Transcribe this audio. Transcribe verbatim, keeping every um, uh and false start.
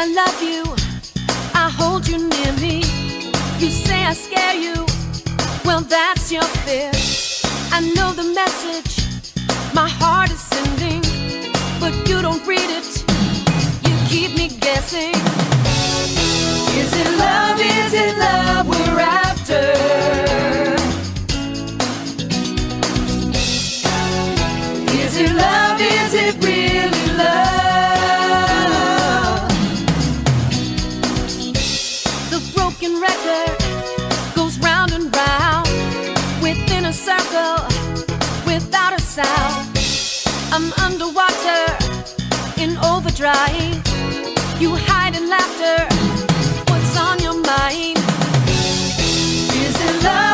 I love you, I hold you near me. You say I scare you, well that's your fear. I know the message my heart is sending, but you don't read it, you keep me guessing. Is it love, is it love we're after? Is it love, is it really love? The broken record goes round and round within a circle without a sound. I'm underwater in overdrive. You hide in laughter. What's on your mind? Is it love?